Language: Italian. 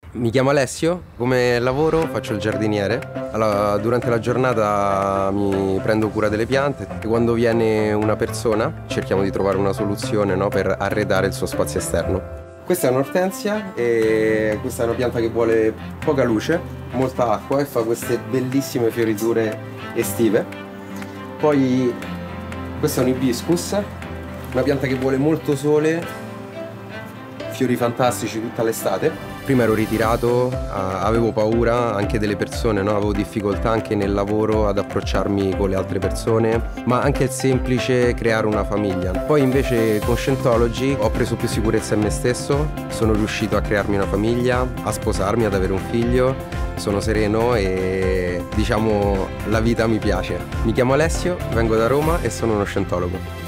Mi chiamo Alessio, come lavoro faccio il giardiniere. Allora, durante la giornata mi prendo cura delle piante e quando viene una persona cerchiamo di trovare una soluzione, no, per arredare il suo spazio esterno. Questa è un'ortensia e questa è una pianta che vuole poca luce, molta acqua e fa queste bellissime fioriture estive. Poi questo è un ibiscus, una pianta che vuole molto sole, fiori fantastici tutta l'estate. Prima ero ritirato, avevo paura anche delle persone, no? Avevo difficoltà anche nel lavoro ad approcciarmi con le altre persone, ma anche il semplice creare una famiglia. Poi invece con Scientology ho preso più sicurezza in me stesso, sono riuscito a crearmi una famiglia, a sposarmi, ad avere un figlio, sono sereno e diciamo la vita mi piace. Mi chiamo Alessio, vengo da Roma e sono uno scientologo.